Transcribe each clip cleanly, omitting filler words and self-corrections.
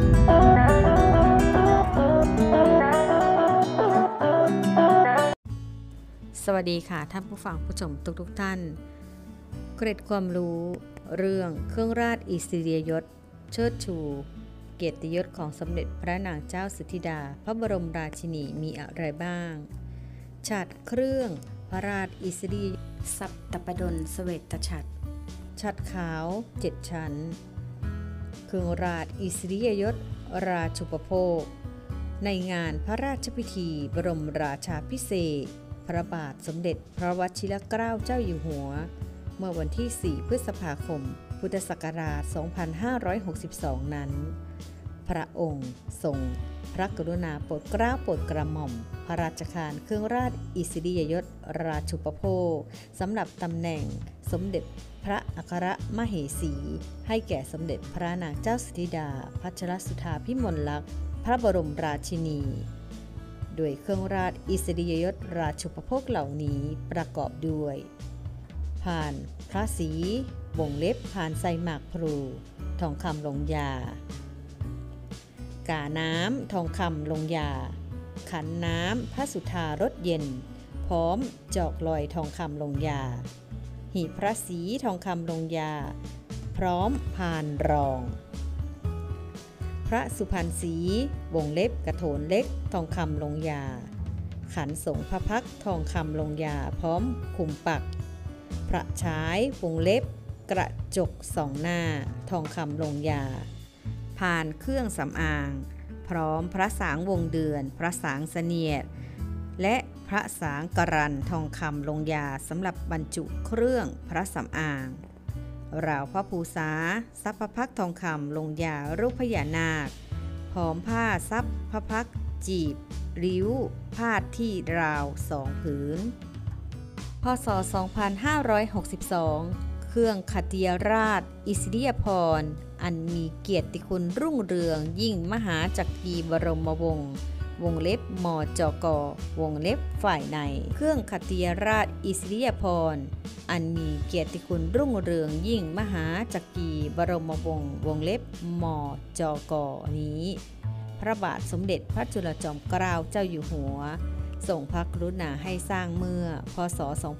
สวัสดีค่ะท่านผู้ฟังผู้ชมทุกท่านเกร็ดความรู้เรื่องเครื่องราชอิสริยยศเชิดชูเกียรติยศของสมเด็จพระนางเจ้าสิทธิดาพระบรมราชินีมีอะไรบ้างฉัตรเครื่องพระราชอิสริยยศสัปตปดลเสวตฉัตรฉัตรขาว7ชั้นเครื่องราชอิสริยยศราชูปโภคในงานพระราชพิธีบรมราชาภิเษกพระบาทสมเด็จพระวชิรเกล้าเจ้าอยู่หัวเมื่อวันที่ 4 พฤษภาคม พุทธศักราช 2562 นั้นพระองค์ทรงพระกรุณาโปรดเกล้าโปรดกระหม่อมพระราชทานเครื่องราชอิสริยยศราชูปโภคสำหรับตำแหน่งสมเด็จพระอัครมเหสีให้แก่สมเด็จพระนางเจ้าสิทธิดาพัชรสุธาพิมลลักษณ์พระบรมราชินีโดยเครื่องราชอิสริยยศราชูปโภคเหล่านี้ประกอบด้วยผ่านพระศรีวงเล็บผ่านไซหมากพลูทองคำลงยากาน้ำทองคำลงยาขันน้ำพระสุธารสเย็นพร้อมจอกลอยทองคำลงยาหีบพระศรีทองคำลงยาพร้อมพานรองพระสุพรรณศรีวงเล็บกระโถนเล็กทองคำลงยาขันสงฆ์พระพักทองคำลงยาพร้อมขุมปักพระฉายวงเล็บกระจกสองหน้าทองคำลงยาพานเครื่องสำอางพร้อมพระสางวงเดือนพระสางเสนียดและพระสางกรันทองคำลงยาสำหรับบรรจุเครื่องพระสำอางราวพระภูษาซับพระพักทองคำลงยารูปพญานาคพร้อมผ้าซับพระพักจีบริ้วพาดที่ราว2 ผืนพ.ศ. 2562 เครื่องขัตติยราชอิสริยาภรณ์อันมีเกียรติคุณรุ่งเรืองยิ่งมหาจักรีบรมวงศ์วงเล็บมจก.วงเล็บฝ่ายในเครื่องขัตติยราชอิสริยาภรณ์อันมีเกียรติคุณรุ่งเรืองยิ่งมหาจักรีบรมวงศ์วงเล็บมจก.นี้พระบาทสมเด็จพระจุลจอมเกล้าเจ้าอยู่หัวทรงพระกรุณาให้สร้างเมื่อพ.ศ.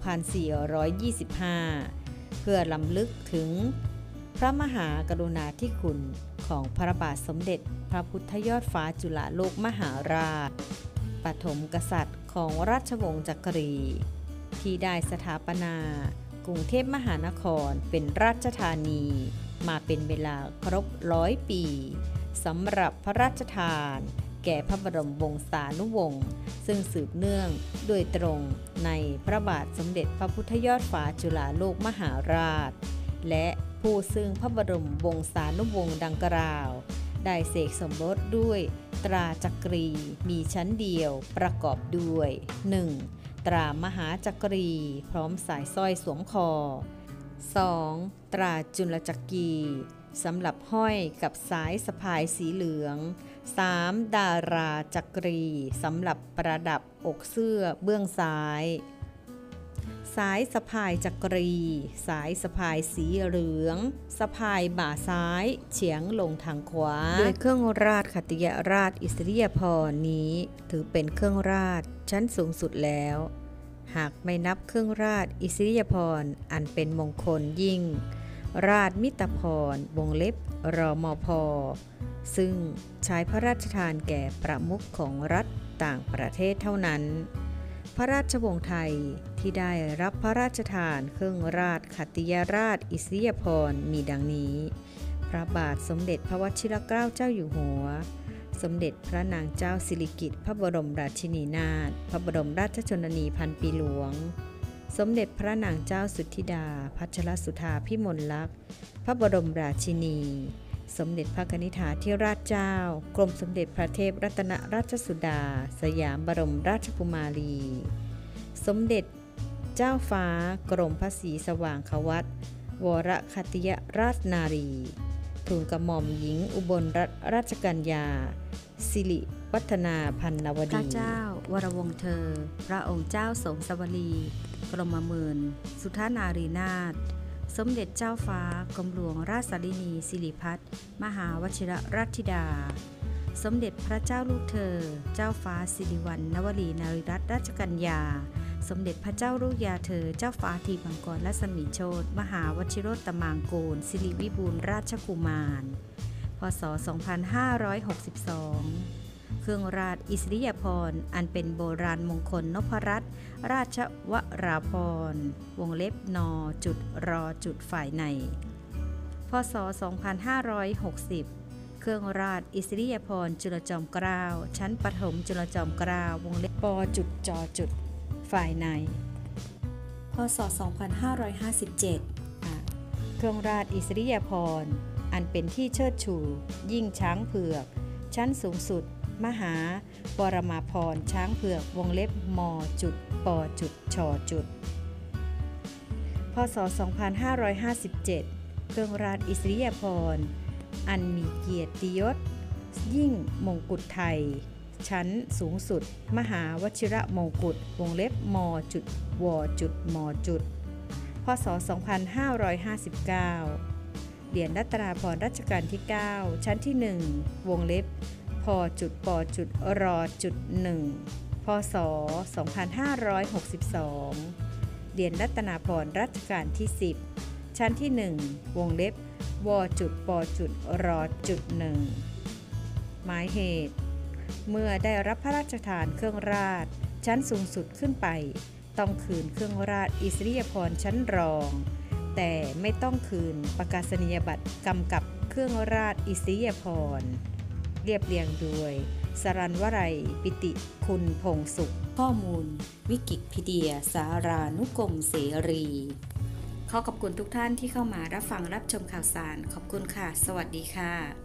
2425 เพื่อรำลึกถึงพระมหากรุณาธิคุณของพระบาทสมเด็จพระพุทธยอดฟ้าจุฬาโลกมหาราชปฐมกษัตริย์ของราชวงศ์จักรีที่ได้สถาปนากรุงเทพมหานครเป็นราชธานีมาเป็นเวลาครบ100 ปีสำหรับพระราชทานแก่พระบรมวงศานุวงศ์ซึ่งสืบเนื่องโดยตรงในพระบาทสมเด็จพระพุทธยอดฟ้าจุฬาโลกมหาราชและผู้ซึ่งพระบรมวงศานุวงศ์ดังกล่าวได้เสกสมรสด้วยตราจักรีมีชั้นเดียวประกอบด้วย 1. ตรามหาจักรีพร้อมสายสร้อยสวมคอ 2. ตราจุลจักรีสำหรับห้อยกับสายสะพายสีเหลือง 3. ดาราจักรีสำหรับประดับอกเสื้อเบื้องซ้ายสายสะพายจักรีสายสะพายสีเหลืองสะพายบ่าซ้ายเฉียงลงทางขวาโดยเครื่องราชขัตติยราชอิสริยาภรณ์นี้ถือเป็นเครื่องราชชั้นสูงสุดแล้วหากไม่นับเครื่องราชอิสริยาภรณ์อันเป็นมงคลยิ่งราชมิตรภรณ์วงเล็บรมภ.ซึ่งใช้พระราชทานแก่ประมุขของรัฐต่างประเทศเท่านั้นพระราชวงศ์ไทยที่ได้รับพระราชทานเครื่องราชขัตติยราชอิสริยาภรณ์มีดังนี้พระบาทสมเด็จพระวชิรเกล้าเจ้าอยู่หัวสมเด็จพระนางเจ้าสิริกิติ์พระบรมราชินีนาถพระบรมราชชนนีพันปีหลวงสมเด็จพระนางเจ้าสุทธิดาพัชรสุธาพิมลลักษณ์พระบรมราชินีสมเด็จพระกนิษฐาธิราชเจ้ากรมสมเด็จพระเทพรัตนราชสุดาสยามบรมราชกุมารีสมเด็จเจ้าฟ้ากรมพระศรีสว่างควัตรวรคัตติยราชนารีทูลกระหม่อมหญิงอุบลรัตนราชกัญญาสิริวัฒนาพันนวดีพระเจ้าวรวงศ์เธอพระองค์เจ้าสมสวลีกรมหมื่นสุธานารีนาถสมเด็จเจ้าฟ้ากรมหลวงราชสารินีสิริพัฒน์มหาวชิรราชธิดาสมเด็จพระเจ้าลูกเธอเจ้าฟ้าสิริวัณณวรีนารีรัตนราชกัญญาสมเด็จพระเจ้าลูกยาเธอเจ้าฟ้าทีปังกรรัศมีโชติมหาวชิโรตมางกูลสิริวิบูลย์ราชกุมารพศ 2562 เครื่องราชอิสริยาภรณ์อันเป็นโบราณมงคลนพรัตน์ราชวราภรณ์วงเล็บนจุดรจุดฝ่ายในพศ 2560 เครื่องราชอิสริยาภรณ์จุลจอมเกล้าชั้นปฐมจุลจอมเกล้าวงเล็บปจุดจจุดฝ่ายในพศ 2557 เครื่องราชอิสริยาภรณ์อันเป็นที่เชิดชูยิ่งช้างเผือกชั้นสูงสุดมหาปรมาภรณ์ช้างเผือกวงเล็บมจุดปจุดชจุดพศ 2557 เครื่องราชอิสริยาภรณ์อันมีเกียรติยศยิ่งมงกุฎไทยชั้นสูงสุดมหาวชิรมงกุฎวงเล็บมจุดวจุดมจุดพศ 2559 เหรียญรัตนาภรณ์รัชกาลที่ 9 ชั้นที่ 1 วงเล็บพจุดปจุดรจุด1พศ 2562 เหรียญรัตนาภรณ์รัชกาลที่ 10 ชั้นที่ 1 วงเล็บวจุดปจุดรจุด1หมายเหตุเมื่อได้รับพระราชทานเครื่องราชชั้นสูงสุดขึ้นไปต้องคืนเครื่องราชอิสริยาภรณ์ชั้นรองแต่ไม่ต้องคืนประกาศนียบัตรกำกับเครื่องราชอิสริยาภรณ์เรียบเรียงโดยสรัญวรัยปิติคุณพงษ์สุขข้อมูลวิกิพีเดียสารานุกรมเสรีขอขอบคุณทุกท่านที่เข้ามารับฟังรับชมข่าวสารขอบคุณค่ะสวัสดีค่ะ